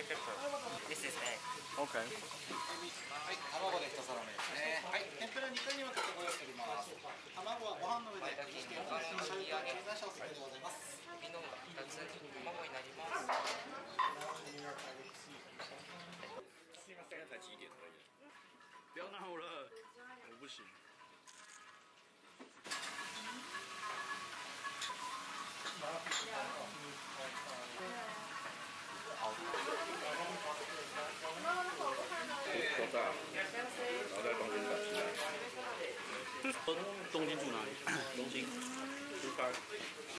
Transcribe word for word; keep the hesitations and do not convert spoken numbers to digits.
pepper. This is egg. OK。 はい、卵で一皿目ですね。はい、天ぷらにかいに分けてご用意しております。卵はご飯の上で蒸しております。醤油とチーズソースでございます。 ミノがふたつ卵になります。 是因为现在才几点而已。不要闹了，我不行。好。 口罩，然后在东京转机来。 东京住哪里？东京。 出发。